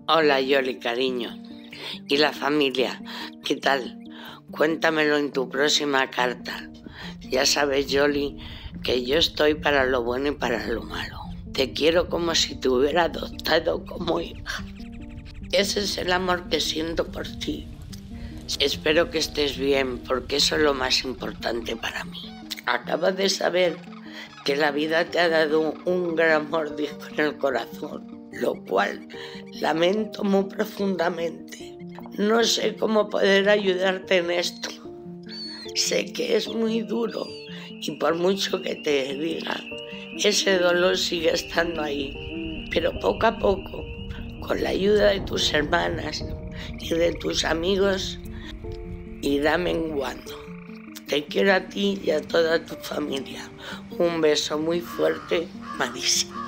Hola Yoli, cariño. ¿Y la familia? ¿Qué tal? Cuéntamelo en tu próxima carta. Ya sabes, Yoli, que yo estoy para lo bueno y para lo malo. Te quiero como si te hubiera adoptado como hija. Ese es el amor que siento por ti. Espero que estés bien, porque eso es lo más importante para mí. Acabo de saber que la vida te ha dado un gran mordisco en el corazón, lo cual lamento muy profundamente. No sé cómo poder ayudarte en esto. Sé que es muy duro y por mucho que te diga, ese dolor sigue estando ahí. Pero poco a poco, con la ayuda de tus hermanas y de tus amigos, irá menguando. Te quiero a ti y a toda tu familia. Un beso muy fuerte, Marisa.